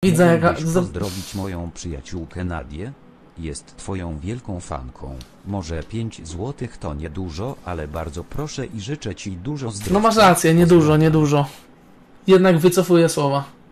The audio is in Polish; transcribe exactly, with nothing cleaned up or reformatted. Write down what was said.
Widzę jaka... Mógłbyś pozdrowić moją przyjaciółkę Nadię? Jest twoją wielką fanką. Może pięć złotych to niedużo, ale bardzo proszę i życzę ci dużo zdrowia. No masz rację, niedużo, niedużo. Jednak wycofuję słowa.